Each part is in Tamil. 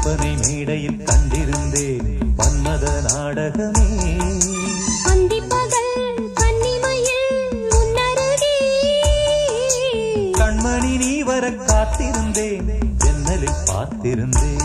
கற்பனை மேடையில் கண்டிருந்தேன் மன்மத நாடகமே. அந்திப்பகல் கன்னிமையில் உன்னருகே கண்மணி நீ வர காத்திருந்தேன், ஜன்னலில் பார்த்திருந்தேன்.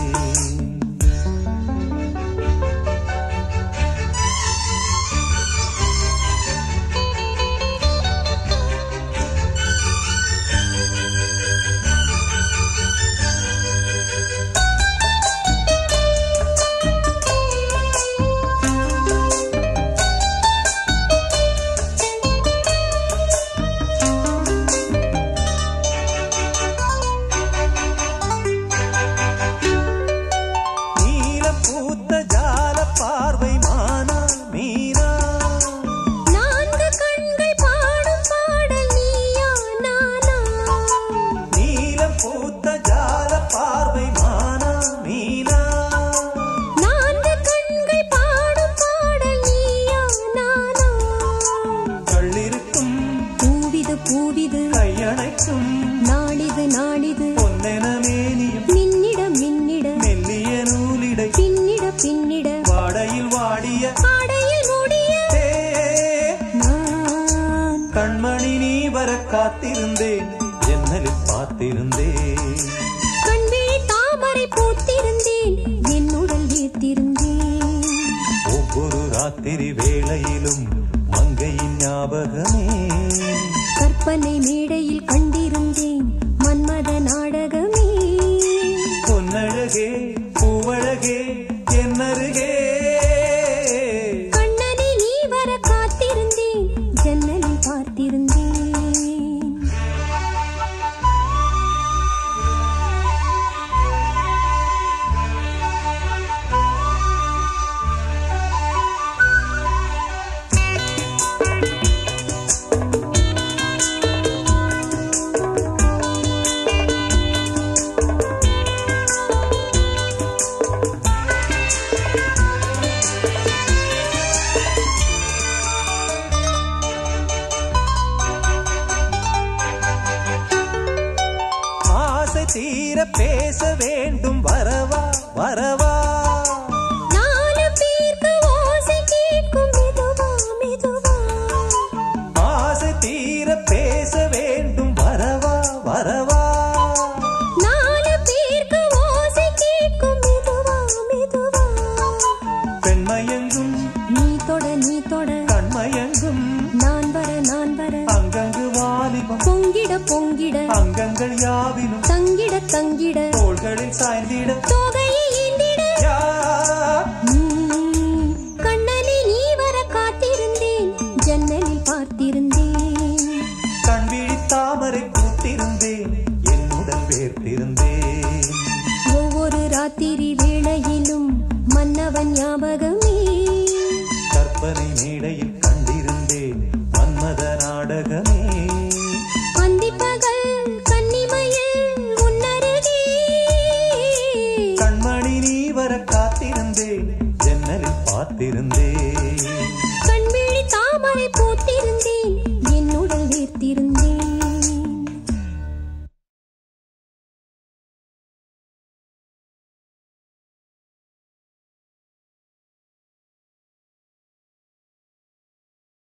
நாடிது நாடிது மின்னிட மின்னிட மெல்லிய நூலிடை பின்னிட பின்னிட வாடையில் வாடிய ஆடையில் மூடிய நான் கண்மணி நீ வர காத்திருந்தேன், ஜன்னலில் பார்த்திருந்தேன். கண்விழி தாமரை பூத்திருந்தேன், என்னுடல் வீர்த்திருந்தேன். ஒவ்வொரு ராத்திரி வேளையிலும் மங்கையின் ஞாபகமே. கற்பனை மேடையில் கண்டிருந்தேன் மன்மத நாடகமே. பொன்னழகே பூவழகே என்னருகே கண்ணனை நீ வர காத்திருந்தேன், ஜன்னலில் பார்த்திருந்தேன். தீர பேச வேண்டும், வரவா வரவா. நாலு பேருக்கு ஓசை கேட்கும் மெதுவா மெதுவா. ஆசை தீர பேச வேண்டும், வரவா வரவா. நாலு பேருக்கு ஓசை கேட்கும் மெதுவா மெதுவா. பெண்மயங்கும் நீ தொட கண்மயங்கும் நான் வர அங்கங்கு வாலிபம் பொங்கிட பொங்கிட அங்கங்கள் யாவினும் தங்கிட தங்கிட தோள்களில் சாய்ந்திட தோகையை ஏந்திட. கண்ணனை நீ வர காத்திருந்தேன், ஜன்னலில் பார்த்திருந்தேன். கண்விழி தாமரை பூத்திருந்தேன், என்னுடன் வேர்த்திருந்தேன். ஒவ்வொரு ராத்திரி வேளையிலும் மன்னவன் ஞாபகமே. கற்பனை மேடையில் கண்டிருந்தேன் மன்மத நாடகமே. அந்திப்பகல் கன்னிமையில் உன்னருகே கண்மணி நீ வர காத்திருந்தேன், ஜன்னலில் பார்த்திருந்தேன்.